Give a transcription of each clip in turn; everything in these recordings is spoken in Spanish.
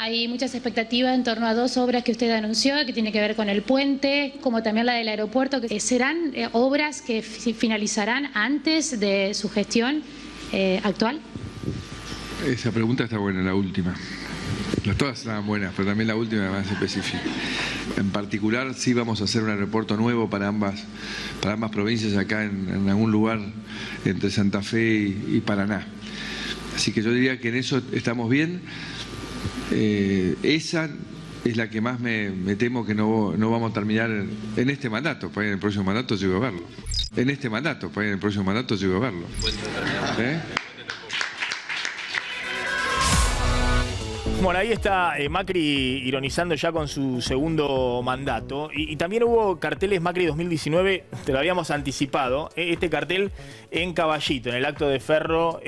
hay muchas expectativas en torno a dos obras que usted anunció, que tiene que ver con el puente, como también la del aeropuerto, que serán obras que finalizarán antes de su gestión actual. Esa pregunta está buena, la última. Todas estaban buenas, pero también la última más específica. En particular, sí vamos a hacer un aeropuerto nuevo para ambas provincias acá en algún lugar entre Santa Fe y Paraná. Así que yo diría que en eso estamos bien. Esa es la que más me temo que no vamos a terminar en este mandato. Para en el próximo mandato llego a verlo. En este mandato, para en el próximo mandato llego a verlo. Bueno, ahí está Macri ironizando ya con su segundo mandato. Y también hubo carteles Macri 2019, te lo habíamos anticipado. Este cartel en Caballito, en el acto de Ferro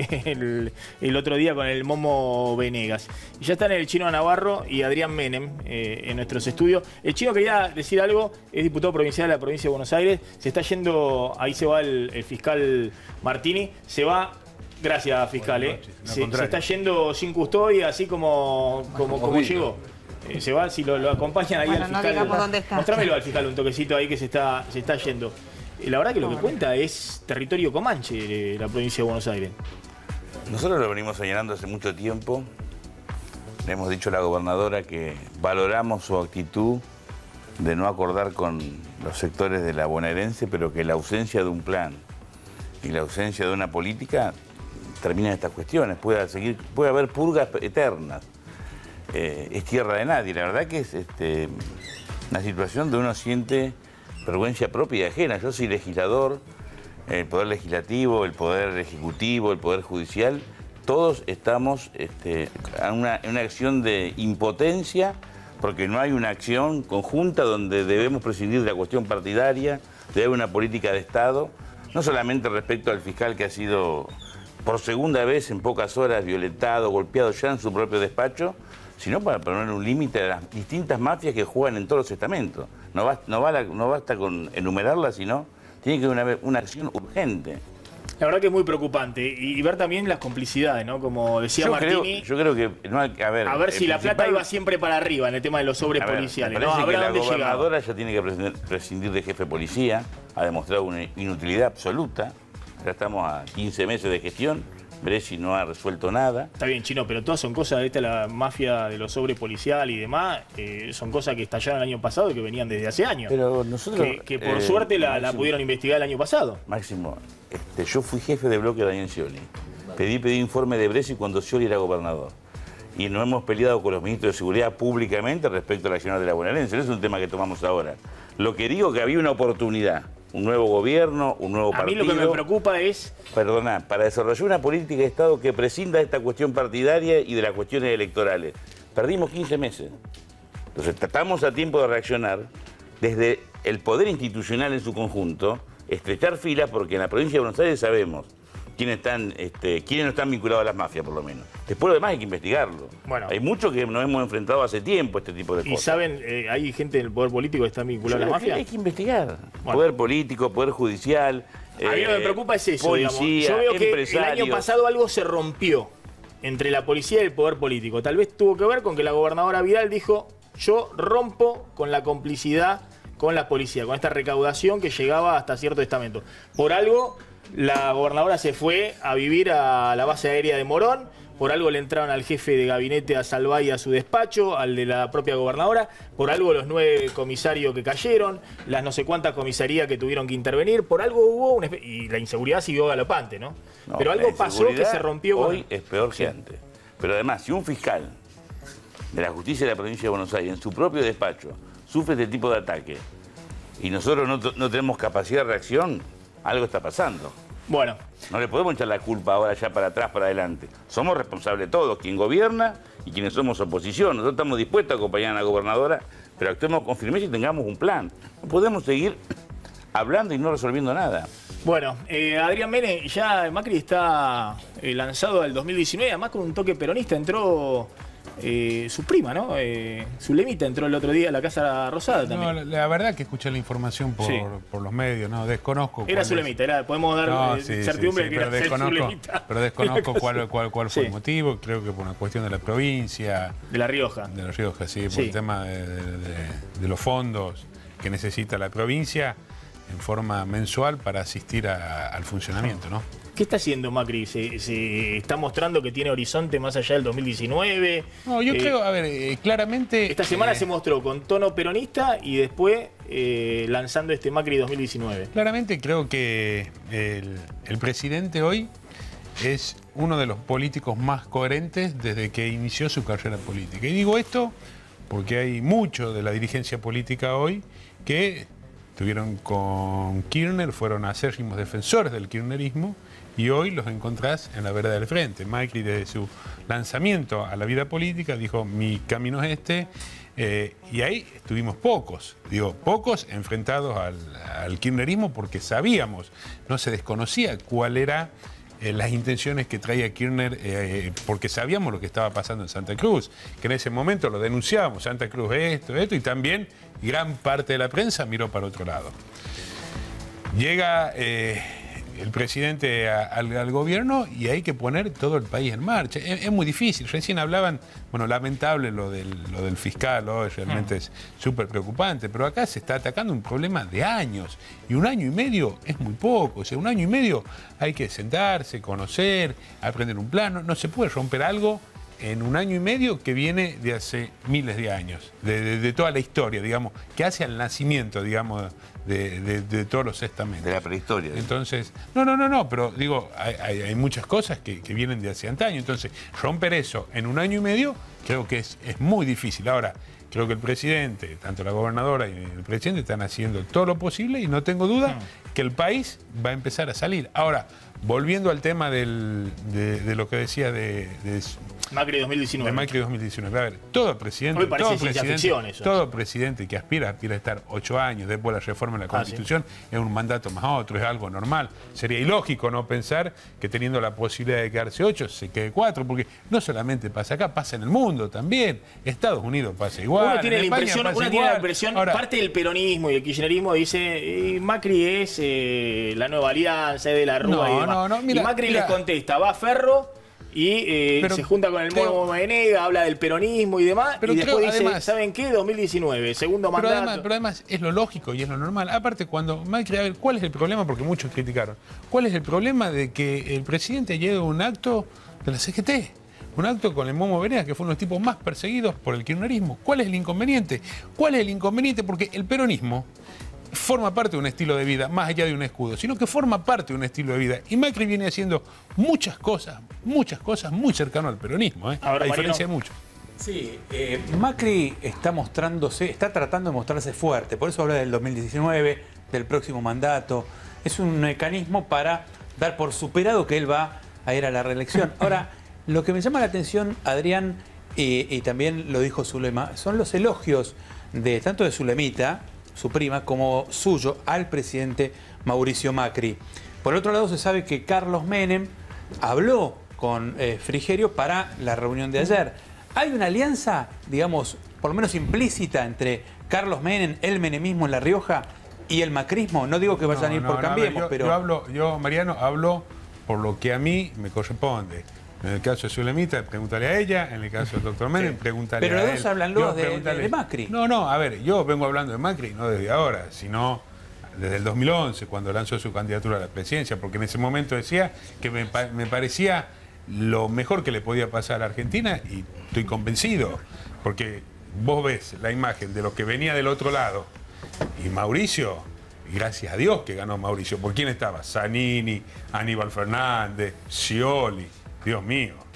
el otro día con el Momo Venegas. Y ya están el Chino Navarro y Adrián Menem en nuestros estudios. El Chino quería decir algo, es diputado provincial de la provincia de Buenos Aires. Se está yendo, ahí se va el fiscal Martini, se va. Gracias, fiscal. Se está yendo sin custodia, así como llegó. Se va, si lo acompañan ahí al fiscal. No dónde está. Mostrámelo al fiscal un toquecito ahí que se está yendo. La verdad que lo que cuenta es territorio comanche de la provincia de Buenos Aires. Nosotros lo venimos señalando hace mucho tiempo. Le hemos dicho a la gobernadora que valoramos su actitud de no acordar con los sectores de la bonaerense, pero que la ausencia de un plan y la ausencia de una política terminan estas cuestiones. Puede haber purgas eternas. Es tierra de nadie. La verdad que es una situación donde uno siente vergüenza propia y ajena. Yo soy legislador, el Poder Legislativo, el Poder Ejecutivo, el Poder Judicial, todos estamos en una acción de impotencia porque no hay una acción conjunta donde debemos prescindir de la cuestión partidaria, debe haber una política de Estado, no solamente respecto al fiscal que ha sido por segunda vez en pocas horas violentado, golpeado ya en su propio despacho, sino para poner un límite a las distintas mafias que juegan en todos los estamentos. No basta con enumerarlas, sino tiene que haber una acción urgente. La verdad que es muy preocupante. Y ver también las complicidades, ¿no? Como decía Martini. Yo creo que no hay, a ver si la plata iba siempre para arriba en el tema de los sobres policiales. Me parece que la gobernadora ya tiene que prescindir de jefe de policía, ha demostrado una inutilidad absoluta. Ya estamos a 15 meses de gestión, veré si no ha resuelto nada. Está bien, Chino, pero todas son cosas de la mafia de los sobres policial y demás, son cosas que estallaron el año pasado y que venían desde hace años. Pero nosotros... Que por suerte la pudieron investigar el año pasado. Máximo, yo fui jefe de bloque de Daniel Scioli. Pedí informe de Bresci cuando Scioli era gobernador. Y nos hemos peleado con los ministros de Seguridad públicamente respecto al accionar de la bonaerense. No es un tema que tomamos ahora. Lo que digo es que había una oportunidad. Un nuevo gobierno, un nuevo partido. A mí lo que me preocupa es... Perdona, para desarrollar una política de Estado que prescinda de esta cuestión partidaria y de las cuestiones electorales. Perdimos 15 meses. Entonces tratamos a tiempo de reaccionar desde el poder institucional en su conjunto, estrechar filas, porque en la provincia de Buenos Aires sabemos quiénes no están vinculados a las mafias, por lo menos. Después lo demás hay que investigarlo. Bueno, hay muchos que nos hemos enfrentado hace tiempo a este tipo de cosas. ¿Y saben, hay gente en el poder político que está vinculada a la mafia? Hay que investigar. Bueno. Poder político, poder judicial. A mí lo que me preocupa es eso, policía, yo veo que el año pasado algo se rompió entre la policía y el poder político. Tal vez tuvo que ver con que la gobernadora Vidal dijo, yo rompo con la complicidad con la policía, con esta recaudación que llegaba hasta cierto estamento. Por algo... La gobernadora se fue a vivir a la base aérea de Morón, por algo le entraron al jefe de gabinete a Salvay a su despacho, al de la propia gobernadora, por algo los 9 comisarios que cayeron, las no sé cuántas comisarías que tuvieron que intervenir, por algo hubo y la inseguridad siguió galopante, ¿no? Pero algo pasó que se rompió. Hoy es peor que antes. Pero además, si un fiscal de la justicia de la provincia de Buenos Aires, en su propio despacho, sufre este tipo de ataque y nosotros no tenemos capacidad de reacción, algo está pasando. Bueno. No le podemos echar la culpa ahora ya para atrás, para adelante. Somos responsables todos, quien gobierna y quienes somos oposición. Nosotros estamos dispuestos a acompañar a la gobernadora, pero actuemos con firmeza y tengamos un plan. No podemos seguir hablando y no resolviendo nada. Bueno, Adrián Menem, ya Macri está lanzado al 2019, además con un toque peronista. Entró su prima, ¿no? Zulemita entró el otro día a la Casa Rosada también. No, la verdad que escuché la información por los medios, ¿no? Desconozco. Era Zulemita, podemos dar certidumbre de que era Zulemita. Pero desconozco cuál fue el motivo. Creo que por una cuestión de la provincia. De La Rioja. De La Rioja, sí, por el tema de los fondos que necesita la provincia en forma mensual para asistir al funcionamiento, ¿no? ¿Qué está haciendo Macri? ¿Se está mostrando que tiene horizonte más allá del 2019? No, yo creo, a ver, claramente... Esta semana se mostró con tono peronista y después lanzando este Macri 2019. Claramente creo que el presidente hoy es uno de los políticos más coherentes desde que inició su carrera política. Y digo esto porque hay mucho de la dirigencia política hoy que estuvieron con Kirchner, fueron acérrimos defensores del kirchnerismo, y hoy los encontrás en la vereda del frente. Macri, desde su lanzamiento a la vida política, dijo: mi camino es este, y ahí estuvimos pocos enfrentados al kirchnerismo, porque sabíamos, no se desconocía cuál era las intenciones que traía Kirchner, porque sabíamos lo que estaba pasando en Santa Cruz, que en ese momento lo denunciábamos: Santa Cruz esto, y también gran parte de la prensa miró para otro lado. Llega el presidente al gobierno y hay que poner todo el país en marcha. Es muy difícil. Recién hablaban, bueno, lamentable lo del fiscal hoy, realmente es súper preocupante, pero acá se está atacando un problema de años, y 1 año y medio es muy poco. O sea, 1 año y medio hay que sentarse, conocer, aprender un plano. No se puede romper algo en 1 año y medio que viene de hace miles de años, de toda la historia, digamos, que hace al nacimiento, digamos, de todos los estamentos. De la prehistoria. Entonces, no, pero digo, hay muchas cosas que vienen de hace antaño. Entonces, romper eso en 1 año y medio creo que es muy difícil. Ahora, creo que el presidente, tanto la gobernadora y el presidente, están haciendo todo lo posible, y no tengo duda que el país va a empezar a salir. Ahora, volviendo al tema de lo que decía de Macri 2019. De Macri 2019. A ver, todo presidente que aspira a estar 8 años después de la reforma de la Constitución, es un mandato más otro, es algo normal. Sería ilógico no pensar que teniendo la posibilidad de quedarse 8, se quede 4, porque no solamente pasa acá, pasa en el mundo también. Estados Unidos pasa igual. Uno tiene la impresión, ahora, parte del peronismo y el kirchnerismo dice: Macri es la nueva alianza, es de la Rúa y demás. Y Macri les contesta: va Ferro y se junta con el Mono Moenega, habla del peronismo y demás, y después dice: además, ¿saben qué? 2019, segundo mandato. Pero además es lo lógico y es lo normal. Aparte, cuando Macri, a ver, ¿cuál es el problema? Porque muchos criticaron. ¿Cuál es el problema de que el presidente llegue a un acto de la CGT? Un acto con el Momo Venegas, que fue uno de los tipos más perseguidos por el kirchnerismo. ¿Cuál es el inconveniente? ¿Cuál es el inconveniente? Porque el peronismo forma parte de un estilo de vida, más allá de un escudo, sino que forma parte de un estilo de vida. Y Macri viene haciendo muchas cosas muy cercanas al peronismo, Ahora, a diferencia de muchos. Sí, Macri está tratando de mostrarse fuerte, por eso habla del 2019, del próximo mandato. Es un mecanismo para dar por superado que él va a ir a la reelección. Ahora, lo que me llama la atención, Adrián, y también lo dijo Zulema, son los elogios tanto de Zulemita, su prima, como suyo al presidente Mauricio Macri. Por otro lado, se sabe que Carlos Menem habló con Frigerio para la reunión de ayer. ¿Hay una alianza, digamos, por lo menos implícita entre Carlos Menem, el menemismo en La Rioja, y el macrismo? No digo que vayan a ir por Cambiemos, pero... Yo, Mariano, hablo por lo que a mí me corresponde. En el caso de Zulemita, pregúntale a ella. En el caso del doctor Menem, pregúntale a él. Pero los dos hablan de Macri. No, a ver, yo vengo hablando de Macri no desde ahora, sino desde el 2011, cuando lanzó su candidatura a la presidencia, porque en ese momento decía que me parecía lo mejor que le podía pasar a la Argentina, y estoy convencido, porque vos ves la imagen de lo que venía del otro lado, y Mauricio, y gracias a Dios que ganó Mauricio. ¿Por quién estaba? Zanini, Aníbal Fernández, Scioli. Dios mío.